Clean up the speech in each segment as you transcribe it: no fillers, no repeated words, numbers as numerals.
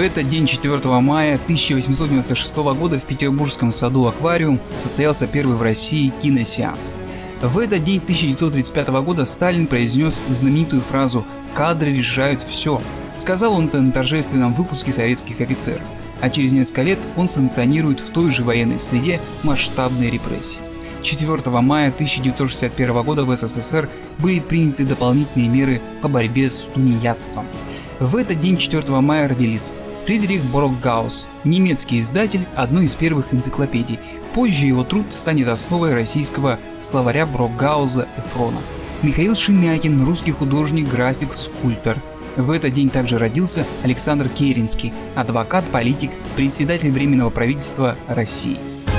этот день, 4 мая 1896 года, в Петербургском саду «Аквариум» состоялся первый в России киносеанс. В этот день 1935 года Сталин произнес знаменитую фразу «Кадры решают все». Сказал он это на торжественном выпуске советских офицеров, а через несколько лет он санкционирует в той же военной среде масштабные репрессии. 4 мая 1961 года в СССР были приняты дополнительные меры по борьбе с тунеядством. В этот день, 4 мая, родились Фридрих Брокгаус, немецкий издатель одной из первых энциклопедий. Позже его труд станет основой российского словаря Брокгауза-Эфрона. Михаил Шемякин, русский художник, график, скульптор. В этот день также родился Александр Керенский, адвокат, политик, председатель Временного правительства России.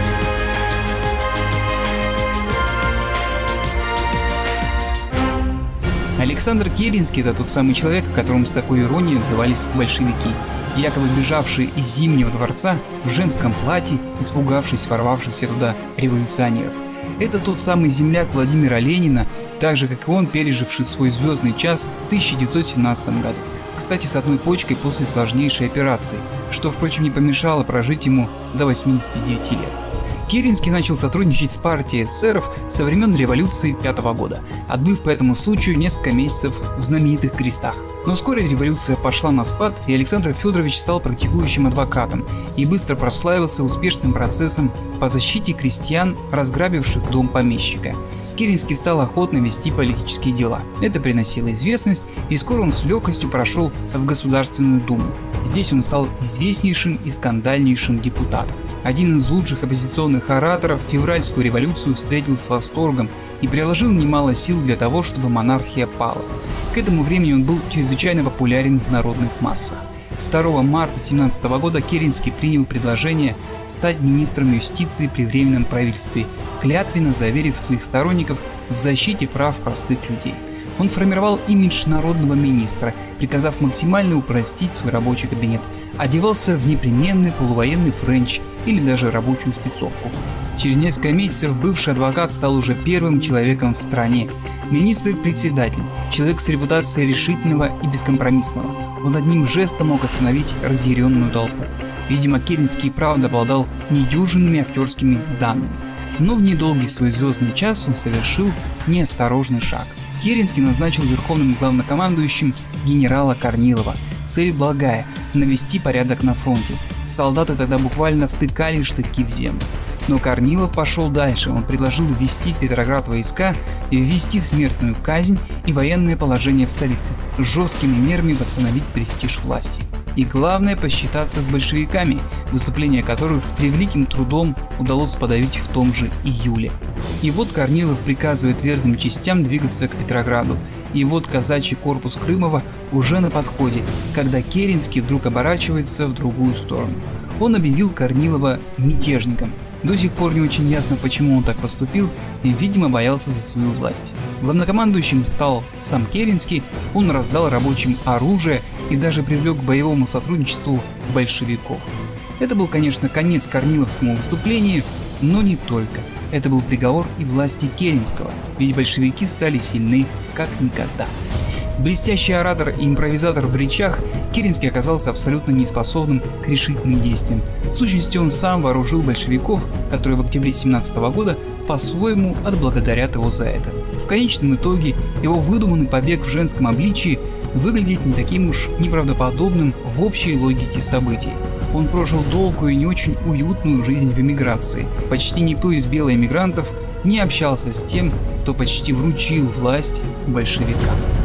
Александр Керенский – это тот самый человек, о котором с такой иронией отзывались большевики, якобы бежавший из Зимнего дворца в женском платье, испугавшись ворвавшихся туда революционеров. Это тот самый земляк Владимира Ленина, так же как и он, переживший свой звездный час в 1917 году. Кстати, с одной почкой после сложнейшей операции, что, впрочем, не помешало прожить ему до 89 лет. Керенский начал сотрудничать с партией эсеров со времен революции 5 года, отбыв по этому случаю несколько месяцев в знаменитых крестах. Но вскоре революция пошла на спад, и Александр Федорович стал практикующим адвокатом и быстро прославился успешным процессом по защите крестьян, разграбивших дом помещика. Керенский стал охотно вести политические дела. Это приносило известность, и скоро он с легкостью прошел в Государственную Думу. Здесь он стал известнейшим и скандальнейшим депутатом. Один из лучших оппозиционных ораторов февральскую революцию встретил с восторгом и приложил немало сил для того, чтобы монархия пала. К этому времени он был чрезвычайно популярен в народных массах. 2 марта 1917 года Керенский принял предложение стать министром юстиции при Временном правительстве, клятвенно заверив своих сторонников в защите прав простых людей. Он формировал имидж народного министра, приказав максимально упростить свой рабочий кабинет, одевался в непременный полувоенный френч или даже рабочую спецовку. Через несколько месяцев бывший адвокат стал уже первым человеком в стране. Министр-председатель, человек с репутацией решительного и бескомпромиссного. Он одним жестом мог остановить разъяренную толпу. Видимо, Керенский правда обладал недюжинными актерскими данными. Но в недолгий свой звездный час он совершил неосторожный шаг. Керенский назначил верховным главнокомандующим генерала Корнилова. Цель благая – навести порядок на фронте. Солдаты тогда буквально втыкали штыки в землю. Но Корнилов пошел дальше, он предложил ввести в Петроград войска, ввести смертную казнь и военное положение в столице, с жесткими мерами восстановить престиж власти. И главное – посчитаться с большевиками, выступления которых с превеликим трудом удалось подавить в том же июле. И вот Корнилов приказывает верным частям двигаться к Петрограду, и вот казачий корпус Крымова уже на подходе, когда Керенский вдруг оборачивается в другую сторону. Он объявил Корнилова мятежником. До сих пор не очень ясно, почему он так поступил, и, видимо, боялся за свою власть. Главнокомандующим стал сам Керенский, он раздал рабочим оружие и даже привлек к боевому сотрудничеству большевиков. Это был, конечно, конец корниловскому выступлению, но не только. Это был приговор и власти Керенского, ведь большевики стали сильны как никогда. Блестящий оратор и импровизатор в речах, Керенский оказался абсолютно неспособным к решительным действиям. В сущности, он сам вооружил большевиков, которые в октябре 1917 года по-своему отблагодарят его за это. В конечном итоге его выдуманный побег в женском обличии выглядит не таким уж неправдоподобным в общей логике событий. Он прожил долгую и не очень уютную жизнь в эмиграции. Почти никто из белоэмигрантов не общался с тем, кто почти вручил власть большевикам.